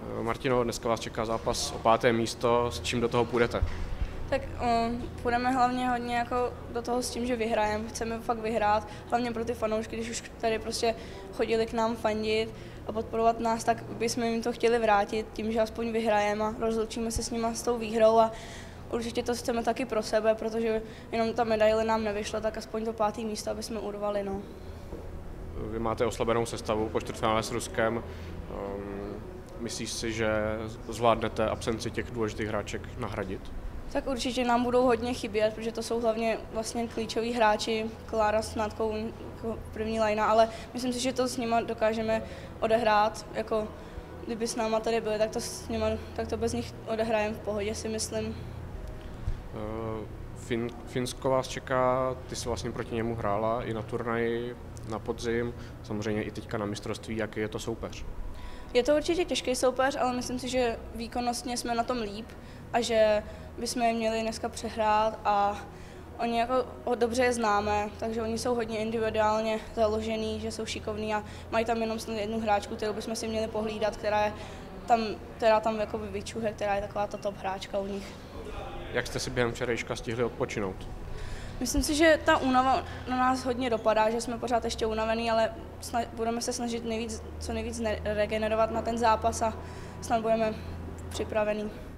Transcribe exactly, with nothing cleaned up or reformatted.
Martino, dneska vás čeká zápas o páté místo, s čím do toho půjdete? Tak um, půjdeme hlavně hodně jako do toho s tím, že vyhrajeme, chceme fakt vyhrát, hlavně pro ty fanoušky, když už tady prostě chodili k nám fandit a podporovat nás, tak bychom jim to chtěli vrátit tím, že aspoň vyhrajeme a rozloučíme se s nimi s tou výhrou a určitě to chceme taky pro sebe, protože jenom ta medaile nám nevyšla, tak aspoň to páté místo, aby jsme urvali. No. Vy máte oslabenou sestavu po čtvrtfinále s Ruskem. Um, myslíš si, že zvládnete absenci těch důležitých hráček nahradit? Tak určitě nám budou hodně chybět, protože to jsou hlavně vlastně klíčoví hráči, Klára s Natkou jako první lajna, ale myslím si, že to s nima dokážeme odehrát, jako kdyby s náma tady byli, tak to, s nima, tak to bez nich odehrajeme v pohodě, si myslím. Uh, fin, Finsko vás čeká, ty jsi vlastně proti němu hrála i na turnaji, na podzim, samozřejmě i teďka na mistrovství, jaký je to soupeř? Je to určitě těžký soupeř, ale myslím si, že výkonnostně jsme na tom líp a že bychom je měli dneska přehrát a oni jako dobře je známe, takže oni jsou hodně individuálně založený, že jsou šikovní a mají tam jenom snad jednu hráčku, kterou bychom si měli pohlídat, která je tam, která tam jakoby vyčuhe, která je taková ta top hráčka u nich. Jak jste si během včerejška stihli odpočinout? Myslím si, že ta únava na nás hodně dopadá, že jsme pořád ještě unavení, ale snad, budeme se snažit nejvíc, co nejvíc regenerovat na ten zápas a snad budeme připravení.